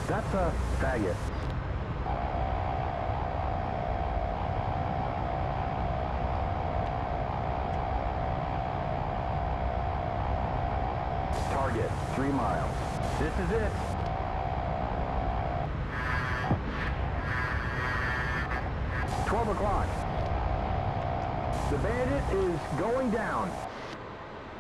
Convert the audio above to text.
That's a faggot. Target, 3 miles. This is it. $12 o'clock. The bandit is going down.